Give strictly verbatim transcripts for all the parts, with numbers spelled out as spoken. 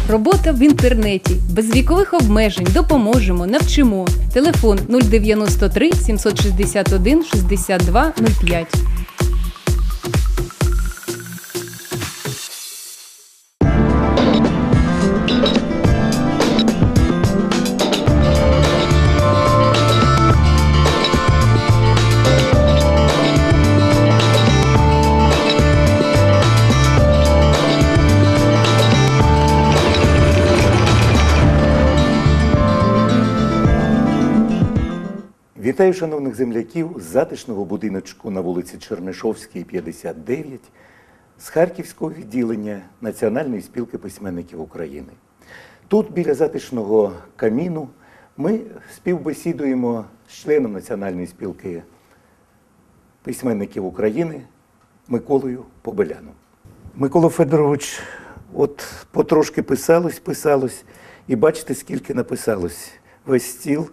Робота в інтернеті. Без вікових обмежень. Допоможемо, навчимо. Телефон нуль дев'яносто три сімсот шістдесят один шістдесят два нуль п'ять. Вітаю шановних земляків з затишного будиночку на вулиці Чернишовській, п'ятдесят дев'ять, з Харківського відділення Національної спілки письменників України. Тут, біля затишного каміну, ми співбесідуємо з членом Національної спілки письменників України Миколою Побеляном. Микола Федорович, от потрошки писалось, писалось, і бачите, скільки написалось. Весь стіл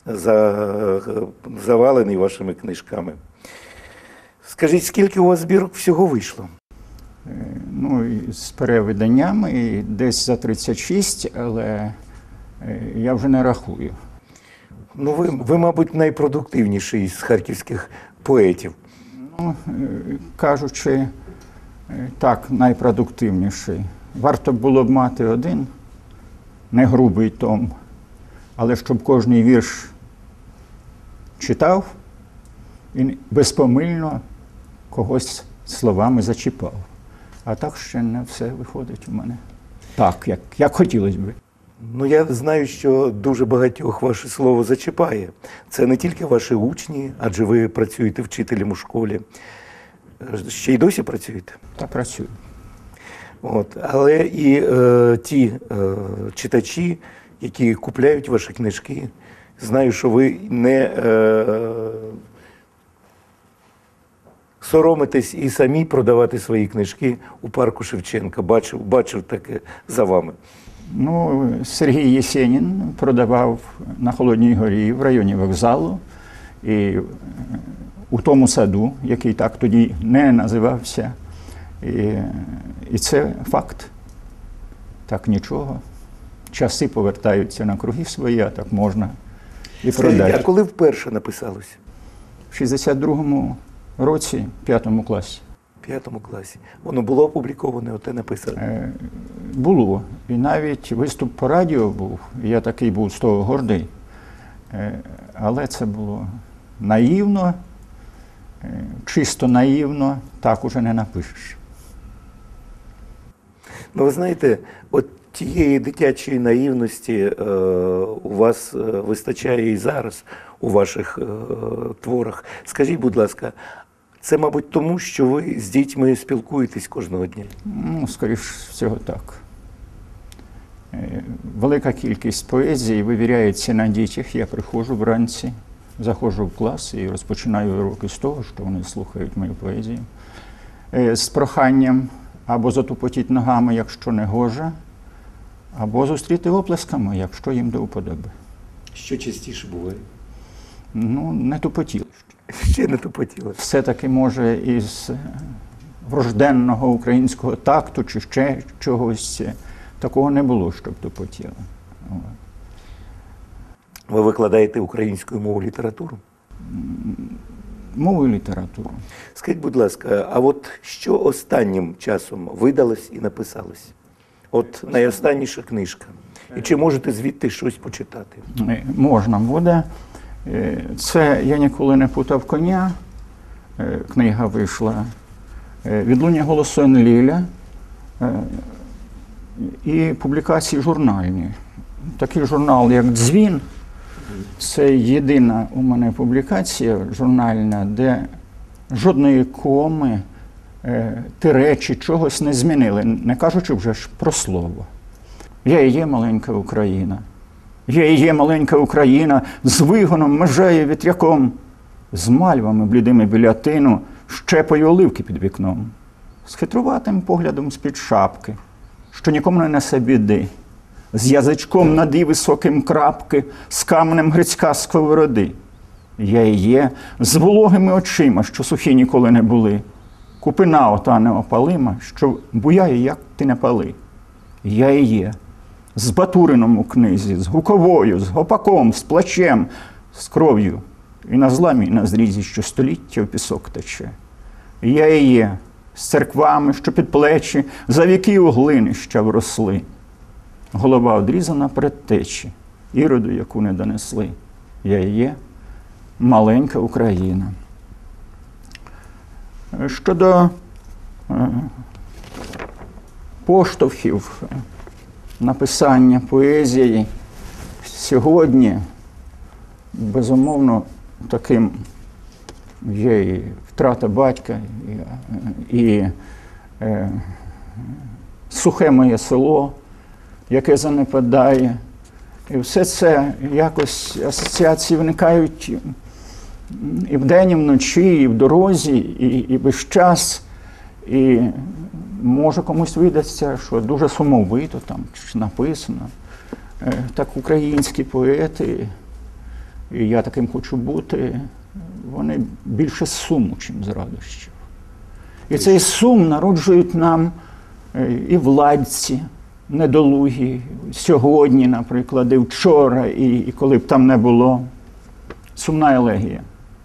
завалений вашими книжками. Скажіть, скільки у вас збірок всього вийшло? Ну, з перевиданнями десь за тридцять шість, але я вже не рахую. Ну, ви, ви мабуть, найпродуктивніший з харківських поетів. Ну, кажучи, так, найпродуктивніший. Варто було б мати один, не грубий том, але щоб кожний вірш читав і безпомильно когось словами зачіпав. А так ще не все виходить у мене так, як, як хотілося б. Ну, я знаю, що дуже багатьох ваше слово зачіпає. Це не тільки ваші учні, адже ви працюєте вчителем у школі. Ще й досі працюєте? Та працюю. От. Але і е, ті е, читачі, які купляють ваші книжки, знаю, що ви не е, соромитесь і самі продавати свої книжки у парку Шевченка. Бачив, бачив таке за вами. Ну, Сергій Єсенін продавав на Холодній горі в районі вокзалу і у тому саду, який так тоді не називався. І, і це факт. Так нічого. Часи повертаються на круги свої, а так можна і продати. А коли вперше написалося? В шістдесят другому році, в п'ятому класі. В п'ятому класі. Воно було опубліковане, оте написано? Е, було. І навіть виступ по радіо був. Я такий був з того гордий. Е, але це було наївно, е, чисто наївно, так уже не напишеш. Ну, ви знаєте, от тієї дитячої наївності е, у вас е, вистачає і зараз у ваших е, творах. Скажіть, будь ласка, це, мабуть, тому, що ви з дітьми спілкуєтесь кожного дня? Ну, скоріш всього, так. Е, велика кількість поезії вивіряється на дітях. Я приходжу вранці, заходжу в клас і розпочинаю уроки з того, що вони слухають мою поезію. Е, з проханням або затупотіть ногами, якщо не гоже, або зустріти оплесками, якщо їм до вподоби. Що частіше буває? Ну, не тупотіли. Ще не тупотіли. Все-таки, може, із врожденного українського такту чи ще чогось такого не було, щоб тупотіли. Ви викладаєте українською мову літературу? Мову і літературу. Скажіть, будь ласка, а от що останнім часом видалось і написалось? От найостанніша книжка. І чи можете звідти щось почитати? Можна буде. Це «Я ніколи не путав коня». Книга вийшла. «Відлуння голосу Енліля» і публікації журнальні. Такий журнал, як «Дзвін». Це єдина у мене публікація журнальна, де жодної коми, тире чи чогось не змінили, не кажучи вже ж про слово. Я і є маленька Україна. Я і є маленька Україна, з вигоном, межею, вітряком, з мальвами блідими біля тину, щепою оливки під вікном, з хитруватим поглядом з-під шапки, що нікому не несе біди, з язичком наді високим крапки, з каменем грицька сковороди. Я і є з вологими очима, що сухі ніколи не були, купина ота неопалима, що буяє, як ти не пали. Я і є з Батурином у книзі, з Гуковою, з Гопаком, з плачем, з кров'ю. І на зламі, і на зрізі, що століття в пісок тече. Я і є, з церквами, що під плечі, за віків глинища вросли. Голова одрізана предтечі, іроду, яку не донесли. Я і є, маленька Україна. Щодо е, поштовхів написання поезії, сьогодні, безумовно, таким є і втрата батька, і, і е, сухе моє село, яке занепадає. І все це якось асоціації виникають і вдень, і вночі, і в дорозі, і, і весь час. І може комусь видасться, що дуже сумовито там написано. Так українські поети, і я таким хочу бути, вони більше з суму, чим з радощів. І цей сум народжують нам і владці недолугі, сьогодні, наприклад, і вчора, і, і коли б там не було. Сумна елегія.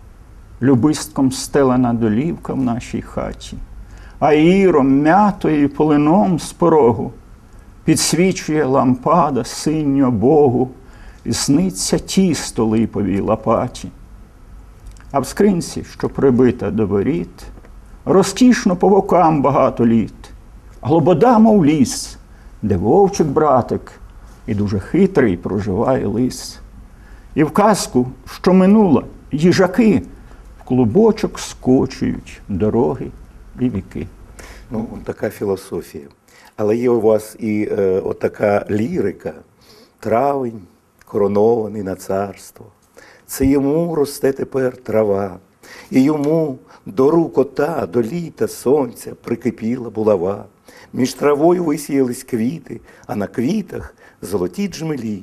Любистком стелена долівка в нашій хаті, а іром, м'ятою і полином з порогу підсвічує лампада синьо Богу, і сниться тісто липовій лопаті. А в скринці, що прибита до воріт, розкішно по бокам багато літ, глобода, мов ліс, де вовчик братик і дуже хитрий проживає лис. І в казку, що минула, їжаки в клубочок скочують дороги і віки. Ну, така філософія. Але є у вас і е, отака лірика, травень, коронований на царство. Це йому росте тепер трава, і йому до рук ота, до літа сонця прикипіла булава. Між травою висіялись квіти, а на квітах золоті джмелі.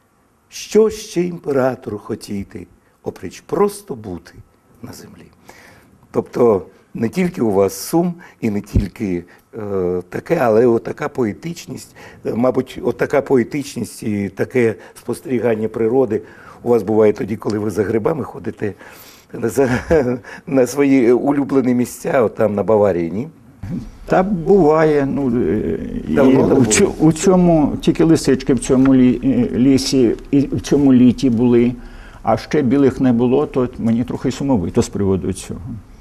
Що ще імператору хотіти, опріч просто бути на землі? Тобто не тільки у вас сум і не тільки е, таке, але отака поетичність, мабуть, отака поетичність і таке спостерігання природи у вас буває тоді, коли ви за грибами ходите за, на свої улюблені місця, от там на Баварії, ні? Та буває, ну, і у, у цьому, тільки лисички в цьому лі, лісі і в цьому літі були, а ще білих не було, то мені трохи сумовито з приводу цього.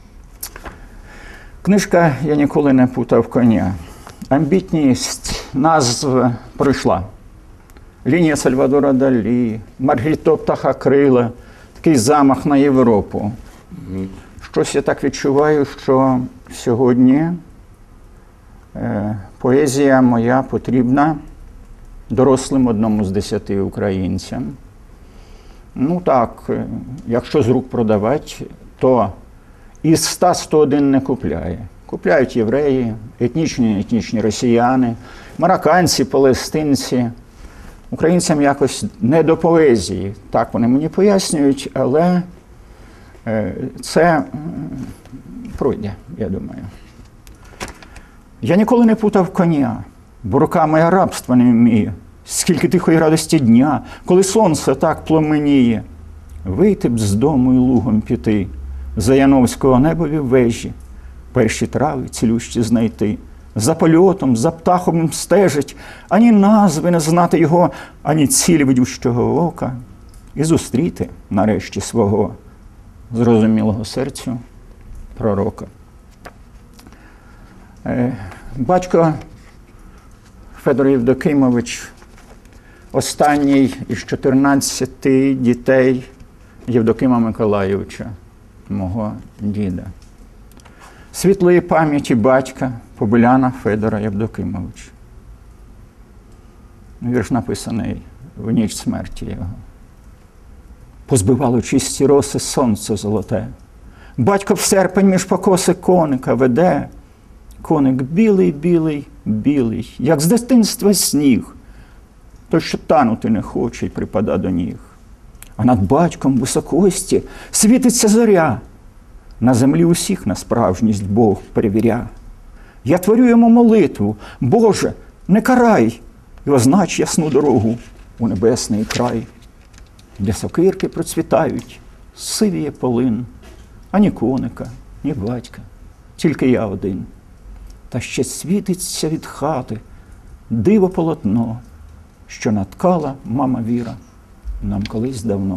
Книжка «Я ніколи не путав коня». Амбітність назв пройшла. Лінія Сальвадора Далі, Маргарито Птахокрила, такий замах на Європу. Mm-hmm. Щось я так відчуваю, що сьогодні е, поезія моя потрібна дорослим одному з десяти українцям. Ну так, якщо з рук продавати, то із ста сто один не купляє. Купляють євреї, етнічні, етнічні росіяни, марокканці, палестинці. Українцям якось не до поезії, так вони мені пояснюють, але це пройде, я думаю. Я ніколи не путав коня, бо рука моя рабства не вміє. Скільки тихої радості дня, коли сонце так пломеніє. Вийти б з дому і лугом піти, за Яновського небові вежі, перші трави цілющі знайти. За польотом, за птахом стежить, ані назви не знати його, ані цілі видющого ока. І зустріти, нарешті, свого зрозумілого серцю пророка. Батько Федор Євдокимович, останній із чотирнадцяти дітей Євдокима Миколайовича, мого діда. Світлої пам'яті батька Побеляна Федора Євдокимовича. Вірш написаний в ніч смерті його. Позбивало чисті роси сонце золоте. Батько в серпень між покоси коника веде. Коник білий, білий, білий, як з дитинства сніг. Той, що танути не хоче й припада до ніг. А над батьком високості світиться зоря. На землі усіх на справжність Бог перевіря. Я творю йому молитву: Боже, не карай, і означ ясну дорогу у небесний край, де сокирки процвітають, сивіє полин, а ні коника, ні батька, тільки я один. Та ще світиться від хати диво полотно, що наткала мама Віра нам колись давно.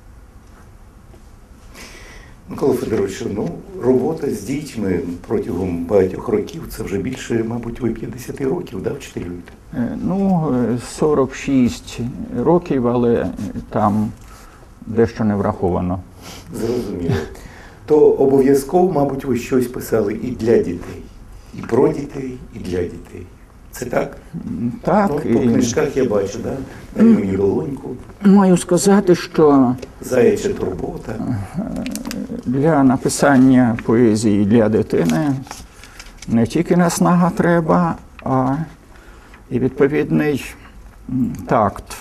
Микола Федорович, ну, робота з дітьми протягом багатьох років, це вже більше, мабуть, ви п'ятдесят років, да, вчителюєте? Е, Ну, е, сорок шість років, але там дещо не враховано. Зрозуміло. То обов'язково, мабуть, ви щось писали і для дітей, і про дітей, і для дітей. Це так? Так, Ну, по і книжках я бачу, да? Дай мені долоньку, маю сказати, що заяча турбота. для написання поезії для дитини не тільки наснага треба, а і відповідний м, такт.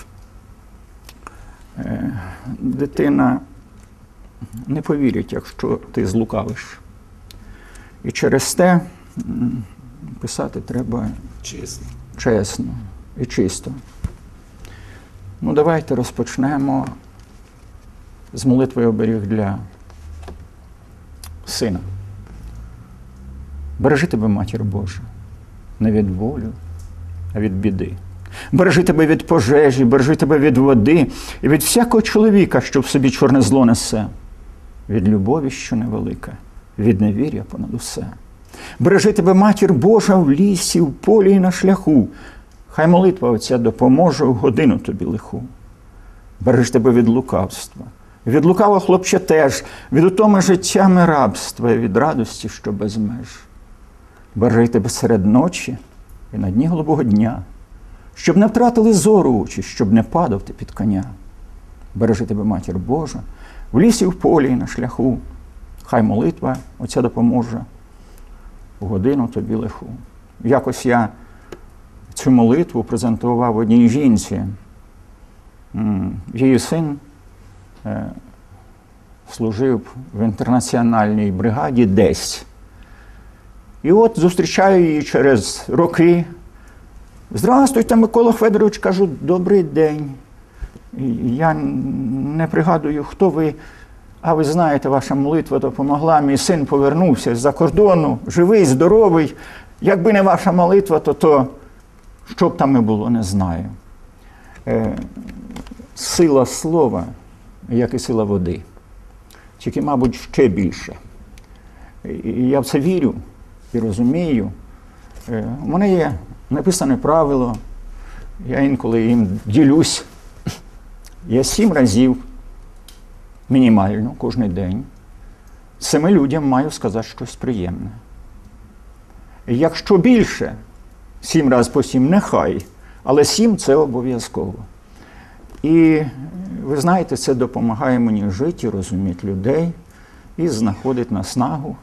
Е, Дитина не повірить, якщо ти злукавиш. І через те м, писати треба Чесно. чесно і чисто. Ну, давайте розпочнемо з молитви оберіг для сина. Бережи тебе, Матір Божа, не від болю, а від біди. Бережи тебе від пожежі, бережи тебе від води і від всякого чоловіка, що в собі чорне зло несе, від любові, що невелика, від невір'я понад усе. Бережи тебе, Матір Божа, в лісі, в полі і на шляху. Хай молитва Отця допоможе в годину тобі лиху. Бережи тебе від лукавства, від лукавого хлопча теж, від утоми життями рабства, від радості, що без меж. Бережи тебе серед ночі і на дні голубого дня, щоб не втратили зору очі, щоб не падав ти під коня. Бережи тебе, Матір Божа, в лісі, в полі і на шляху. Хай молитва Отця допоможе в годину тобі лиху. Якось я цю молитву презентував одній жінці. Її син е, служив в інтернаціональній бригаді десь. І от зустрічаю її через роки. «Здрастуйте, Микола Федорович», кажу, «добрий день». Я не пригадую, хто ви, а ви знаєте, ваша молитва допомогла. Мій син повернувся з-за кордону, живий, здоровий. Якби не ваша молитва, то, то що б там і було, не знаю. Е, сила слова, як і сила води. Тільки, мабуть, ще більше. І я в це вірю і розумію. Е, у мене є написане правило, я інколи їм ділюсь. Я сім разів мінімально кожен день семи людям маю сказати щось приємне. І якщо більше, сім разів по сім, нехай, але сім – це обов'язково. І ви знаєте, це допомагає мені жити, розуміти людей і знаходити наснагу,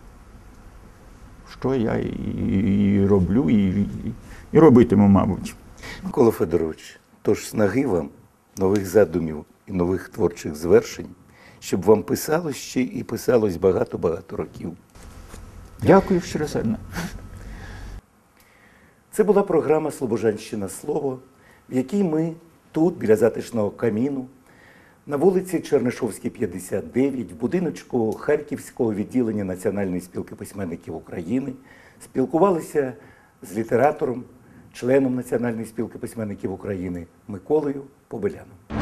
що я і, і роблю, і, і, і робитиму, мабуть. Микола Федорович, тож снаги вам, нових задумів і нових творчих звершень, щоб вам писалось ще і писалось багато-багато років. Дякую щиросердно. Це була програма «Слобожанщина. Слово», в якій ми тут, біля затишного каміну, на вулиці Чернишовській, п'ятдесят дев'ять, в будиночку Харківського відділення Національної спілки письменників України, спілкувалися з літератором, членом Національної спілки письменників України Миколою Побеляном.